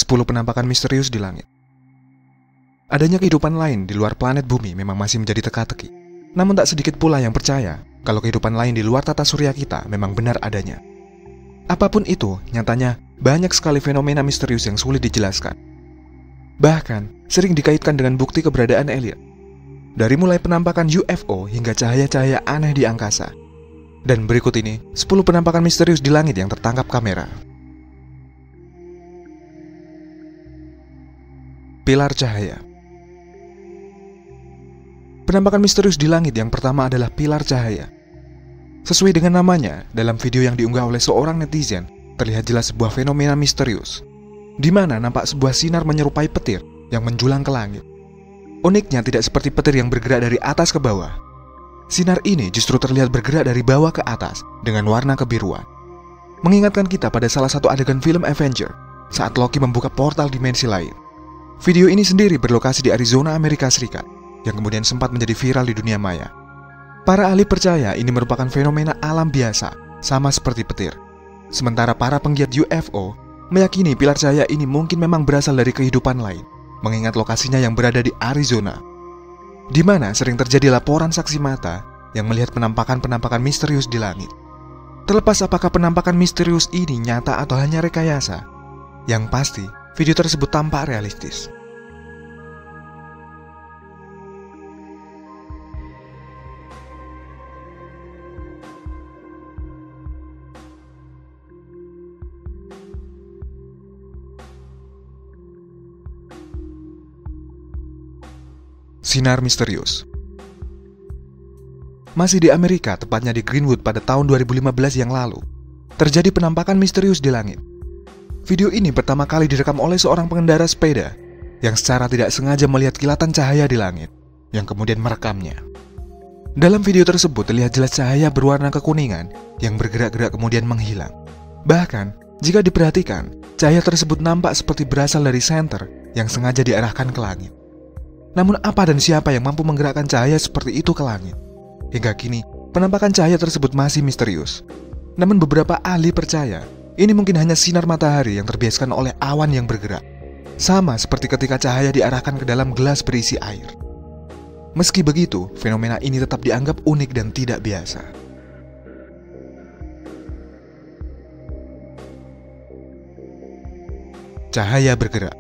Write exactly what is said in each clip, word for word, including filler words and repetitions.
sepuluh penampakan misterius di langit. Adanya kehidupan lain di luar planet bumi memang masih menjadi teka-teki. Namun tak sedikit pula yang percaya kalau kehidupan lain di luar tata surya kita memang benar adanya. Apapun itu, nyatanya banyak sekali fenomena misterius yang sulit dijelaskan. Bahkan, sering dikaitkan dengan bukti keberadaan alien. Dari mulai penampakan U F O hingga cahaya-cahaya aneh di angkasa. Dan berikut ini, sepuluh penampakan misterius di langit yang tertangkap kamera. Pilar cahaya. Penampakan misterius di langit yang pertama adalah pilar cahaya. Sesuai dengan namanya, dalam video yang diunggah oleh seorang netizen, terlihat jelas sebuah fenomena misterius, di mana nampak sebuah sinar menyerupai petir yang menjulang ke langit. Uniknya tidak seperti petir yang bergerak dari atas ke bawah. Sinar ini justru terlihat bergerak dari bawah ke atas dengan warna kebiruan. Mengingatkan kita pada salah satu adegan film Avenger saat Loki membuka portal dimensi lain. Video ini sendiri berlokasi di Arizona, Amerika Serikat, yang kemudian sempat menjadi viral di dunia maya. Para ahli percaya ini merupakan fenomena alam biasa, sama seperti petir. Sementara para penggiat U F O meyakini pilar cahaya ini mungkin memang berasal dari kehidupan lain, mengingat lokasinya yang berada di Arizona, di mana sering terjadi laporan saksi mata yang melihat penampakan-penampakan misterius di langit. Terlepas apakah penampakan misterius ini nyata atau hanya rekayasa, yang pasti video tersebut tampak realistis. Sinar misterius. Masih di Amerika, tepatnya di Greenwood pada tahun dua ribu lima belas yang lalu, terjadi penampakan misterius di langit. Video ini pertama kali direkam oleh seorang pengendara sepeda yang secara tidak sengaja melihat kilatan cahaya di langit, yang kemudian merekamnya. Dalam video tersebut terlihat jelas cahaya berwarna kekuningan yang bergerak-gerak kemudian menghilang. Bahkan, jika diperhatikan, cahaya tersebut nampak seperti berasal dari senter yang sengaja diarahkan ke langit. Namun apa dan siapa yang mampu menggerakkan cahaya seperti itu ke langit? Hingga kini, penampakan cahaya tersebut masih misterius. Namun beberapa ahli percaya, ini mungkin hanya sinar matahari yang terbiaskan oleh awan yang bergerak. Sama seperti ketika cahaya diarahkan ke dalam gelas berisi air. Meski begitu, fenomena ini tetap dianggap unik dan tidak biasa. Cahaya bergerak.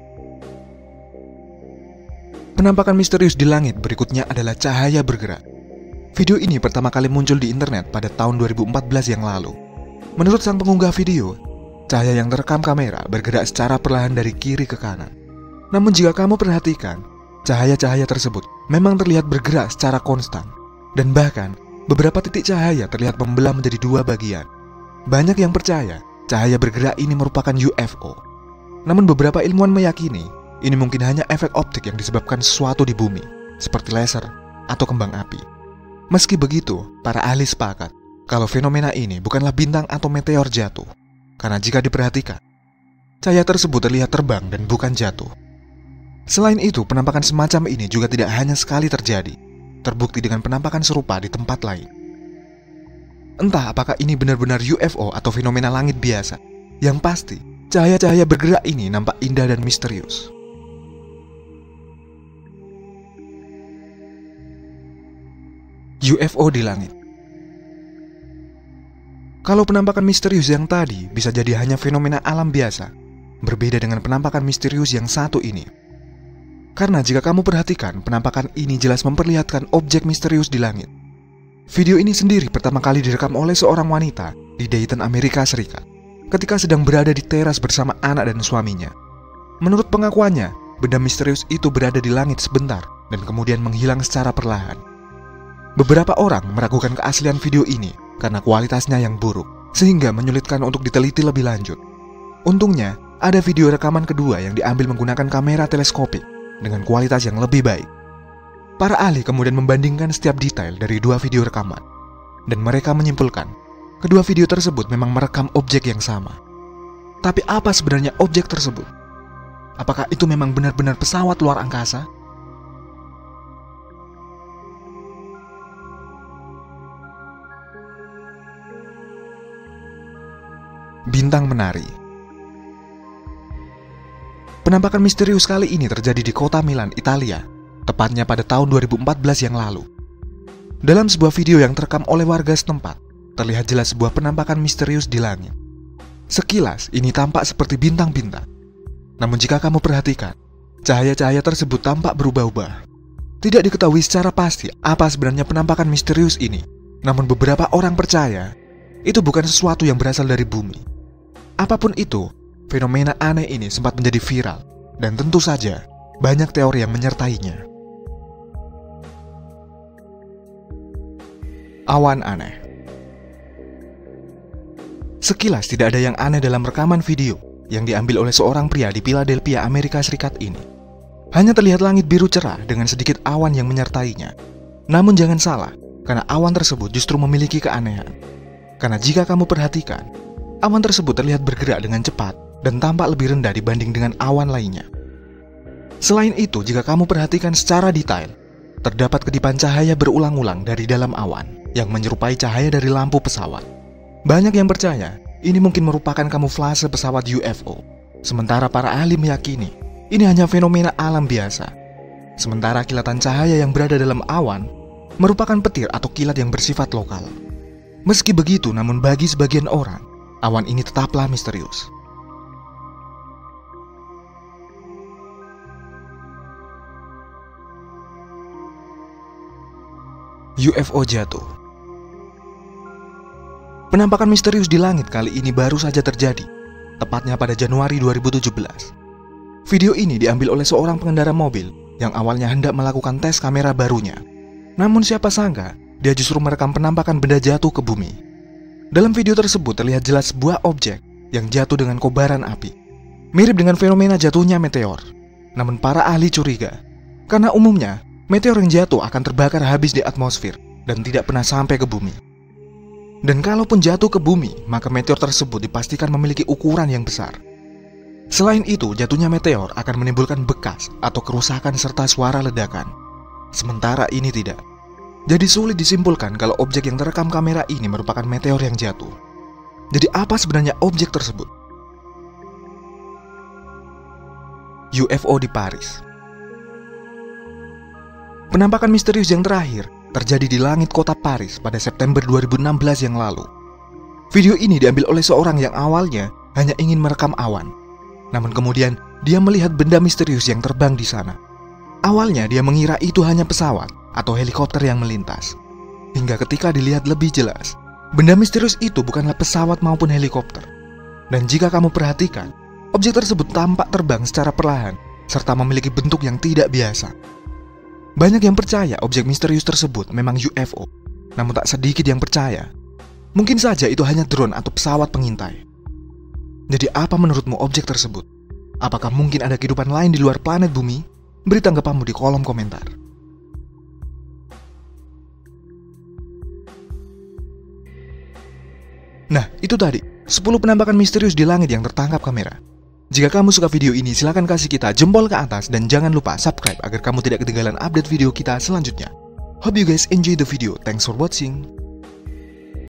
Penampakan misterius di langit berikutnya adalah cahaya bergerak. Video ini pertama kali muncul di internet pada tahun dua ribu empat belas yang lalu. Menurut sang pengunggah video, cahaya yang terekam kamera bergerak secara perlahan dari kiri ke kanan. Namun jika kamu perhatikan, cahaya-cahaya tersebut memang terlihat bergerak secara konstan. Dan bahkan, beberapa titik cahaya terlihat membelah menjadi dua bagian. Banyak yang percaya, cahaya bergerak ini merupakan U F O. Namun beberapa ilmuwan meyakini, ini mungkin hanya efek optik yang disebabkan sesuatu di bumi, seperti laser atau kembang api. Meski begitu, para ahli sepakat kalau fenomena ini bukanlah bintang atau meteor jatuh. Karena jika diperhatikan, cahaya tersebut terlihat terbang dan bukan jatuh. Selain itu, penampakan semacam ini juga tidak hanya sekali terjadi, terbukti dengan penampakan serupa di tempat lain. Entah apakah ini benar-benar U F O atau fenomena langit biasa, yang pasti, cahaya-cahaya bergerak ini nampak indah dan misterius. U F O di langit. Kalau penampakan misterius yang tadi bisa jadi hanya fenomena alam biasa, berbeda dengan penampakan misterius yang satu ini. Karena jika kamu perhatikan, penampakan ini jelas memperlihatkan objek misterius di langit. Video ini sendiri pertama kali direkam oleh seorang wanita di Dayton, Amerika Serikat, ketika sedang berada di teras bersama anak dan suaminya. Menurut pengakuannya, benda misterius itu berada di langit sebentar dan kemudian menghilang secara perlahan. Beberapa orang meragukan keaslian video ini karena kualitasnya yang buruk, sehingga menyulitkan untuk diteliti lebih lanjut. Untungnya, ada video rekaman kedua yang diambil menggunakan kamera teleskopik dengan kualitas yang lebih baik. Para ahli kemudian membandingkan setiap detail dari dua video rekaman, dan mereka menyimpulkan, kedua video tersebut memang merekam objek yang sama. Tapi apa sebenarnya objek tersebut? Apakah itu memang benar-benar pesawat luar angkasa? Bintang menari. Penampakan misterius kali ini terjadi di kota Milan, Italia, tepatnya pada tahun dua ribu empat belas yang lalu. Dalam sebuah video yang terekam oleh warga setempat, terlihat jelas sebuah penampakan misterius di langit. Sekilas, ini tampak seperti bintang-bintang. Namun jika kamu perhatikan, cahaya-cahaya tersebut tampak berubah-ubah. Tidak diketahui secara pasti apa sebenarnya penampakan misterius ini. Namun beberapa orang percaya, itu bukan sesuatu yang berasal dari bumi. Apapun itu, fenomena aneh ini sempat menjadi viral, dan tentu saja banyak teori yang menyertainya. Awan aneh. Sekilas tidak ada yang aneh dalam rekaman video yang diambil oleh seorang pria di Philadelphia, Amerika Serikat ini. Hanya terlihat langit biru cerah dengan sedikit awan yang menyertainya. Namun jangan salah, karena awan tersebut justru memiliki keanehan. Karena jika kamu perhatikan, awan tersebut terlihat bergerak dengan cepat dan tampak lebih rendah dibanding dengan awan lainnya. Selain itu, jika kamu perhatikan secara detail, terdapat kedipan cahaya berulang-ulang dari dalam awan yang menyerupai cahaya dari lampu pesawat. Banyak yang percaya ini mungkin merupakan kamuflase pesawat U F O. Sementara para ahli meyakini ini hanya fenomena alam biasa. Sementara kilatan cahaya yang berada dalam awan merupakan petir atau kilat yang bersifat lokal. Meski begitu, namun bagi sebagian orang, awan ini tetaplah misterius. U F O jatuh. Penampakan misterius di langit kali ini baru saja terjadi, tepatnya pada Januari dua ribu tujuh belas. Video ini diambil oleh seorang pengendara mobil yang awalnya hendak melakukan tes kamera barunya. Namun siapa sangka, dia justru merekam penampakan benda jatuh ke bumi. Dalam video tersebut terlihat jelas sebuah objek yang jatuh dengan kobaran api. Mirip dengan fenomena jatuhnya meteor. Namun para ahli curiga, karena umumnya meteor yang jatuh akan terbakar habis di atmosfer dan tidak pernah sampai ke bumi. Dan kalaupun jatuh ke bumi, maka meteor tersebut dipastikan memiliki ukuran yang besar. Selain itu, jatuhnya meteor akan menimbulkan bekas atau kerusakan serta suara ledakan. Sementara ini tidak. Jadi sulit disimpulkan kalau objek yang terekam kamera ini merupakan meteor yang jatuh. Jadi apa sebenarnya objek tersebut? U F O di Paris. Penampakan misterius yang terakhir terjadi di langit kota Paris pada September dua ribu enam belas yang lalu. Video ini diambil oleh seorang yang awalnya hanya ingin merekam awan. Namun kemudian dia melihat benda misterius yang terbang di sana. Awalnya dia mengira itu hanya pesawat atau helikopter yang melintas. Hingga ketika dilihat lebih jelas, benda misterius itu bukanlah pesawat maupun helikopter. Dan jika kamu perhatikan, objek tersebut tampak terbang secara perlahan serta memiliki bentuk yang tidak biasa. Banyak yang percaya objek misterius tersebut memang U F O, namun tak sedikit yang percaya mungkin saja itu hanya drone atau pesawat pengintai. Jadi apa menurutmu objek tersebut? Apakah mungkin ada kehidupan lain di luar planet bumi? Beri tanggapanmu di kolom komentar. Nah, itu tadi sepuluh penampakan misterius di langit yang tertangkap kamera. Jika kamu suka video ini, silahkan kasih kita jempol ke atas dan jangan lupa subscribe agar kamu tidak ketinggalan update video kita selanjutnya. Hope you guys enjoy the video. Thanks for watching.